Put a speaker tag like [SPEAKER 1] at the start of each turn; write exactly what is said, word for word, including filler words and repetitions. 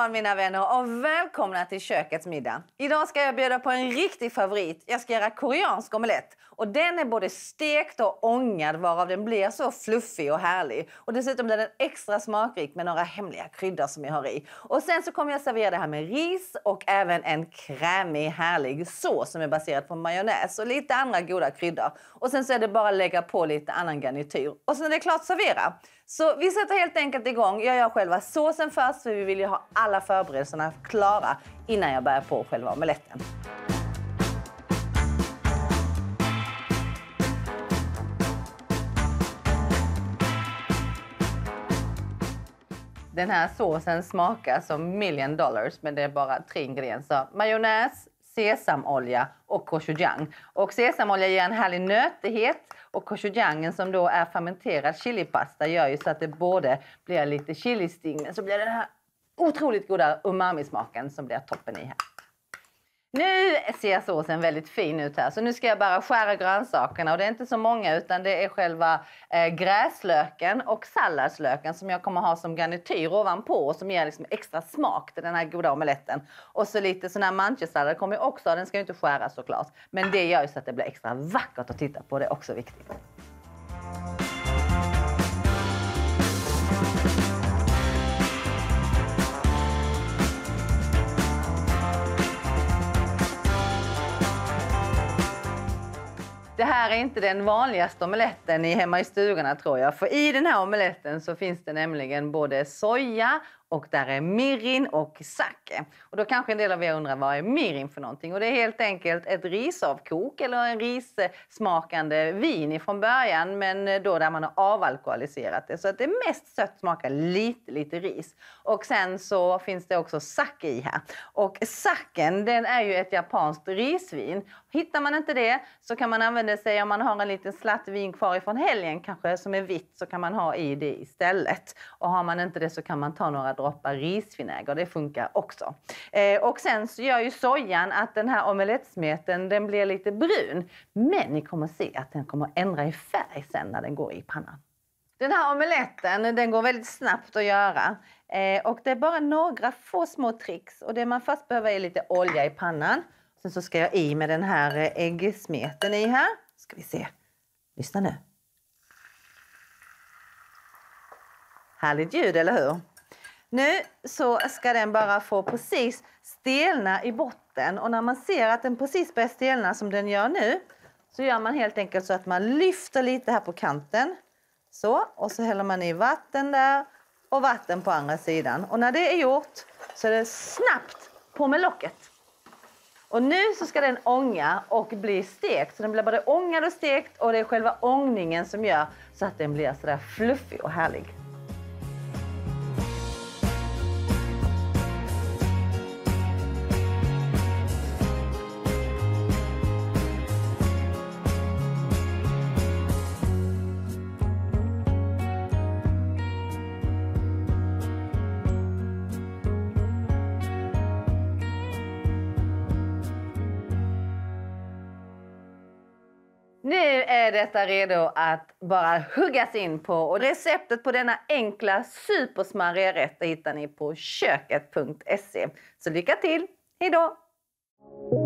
[SPEAKER 1] morgon mina vänner och välkomna till kökets middag. Idag ska jag bjuda på en riktig favorit. Jag ska göra koreansk omelett. Och den är både stekt och ångad varav den blir så fluffig och härlig. Och dessutom blir den extra smakrik med några hemliga kryddor som jag har i. Och sen så kommer jag servera det här med ris och även en krämig härlig sås som är baserad på majonnäs och lite andra goda kryddor. Och sen så är det bara att lägga på lite annan garnityr. Och sen är det klart servera. Så vi sätter helt enkelt igång. Jag gör själva såsen först för vi vill ju ha alla förberedelserna klara innan jag börjar på själva omeletten. Den här såsen smakar som million dollars, men det är bara tre ingredienser. Majonnäs, sesamolja och gochujang. Och sesamolja ger en härlig nötighet och gochujangen som då är fermenterad chilipasta gör ju så att det både blir lite chilisting men så blir det den här otroligt goda umami-smaken som blir toppen i här. Nu ser såsen väldigt fin ut här så nu ska jag bara skära grönsakerna och det är inte så många utan det är själva eh, gräslöken och salladslöken som jag kommer ha som garnityr ovanpå och som ger liksom extra smak till den här goda omeletten. Och så lite sån här manchesallad kommer jag också ha, den ska ju inte skäras såklart. Men det gör ju så att det blir extra vackert att titta på, det är också viktigt. Det här är inte den vanligaste omeletten i hemma i stugorna tror jag. För i den här omeletten så finns det nämligen både soja och där är mirin och sake. Och då kanske en del av er undrar vad är mirin för någonting. Och det är helt enkelt ett risavkok eller en rissmakande vin ifrån början. Men då där man har avalkoholiserat det. Så att det mest sött smakar lite, lite ris. Och sen så finns det också sake i här. Och saken den är ju ett japanskt risvin. Hittar man inte det så kan man använda sig om man har en liten slatt vin kvar ifrån helgen kanske som är vitt så kan man ha i det istället. Och har man inte det så kan man ta några droppar risvinäger, det funkar också. Eh, och sen så gör ju sojan att den här omelettsmeten den blir lite brun. Men ni kommer se att den kommer ändra i färg sen när den går i pannan. Den här omeletten den går väldigt snabbt att göra. Eh, och det är bara några få små tricks. Och det man först behöver är lite olja i pannan. Sen så ska jag i med den här äggsmeten i här. Ska vi se. Lyssna nu. Härligt ljud, eller hur? Nu så ska den bara få precis stelna i botten. Och när man ser att den precis börjar stelna som den gör nu. Så gör man helt enkelt så att man lyfter lite här på kanten. Så, och så häller man i vatten där. Och vatten på andra sidan. Och när det är gjort så är det snabbt på med locket. Och nu så ska den ånga och bli stekt. Så den blir både ångad och stekt. Och det är själva ångningen som gör så att den blir sådär fluffig och härlig. Nu är detta redo att bara huggas in på och receptet på denna enkla supersmarriga rätt hittar ni på köket punkt se. Så lycka till, hej då!